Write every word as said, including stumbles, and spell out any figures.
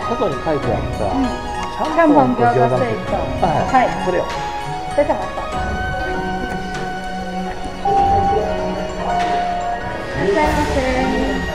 外に書いてあった、 うん、 ちちゃんぽん餃子餃子セット。 はい、 はい。 それを出てました。いらっしゃいませ。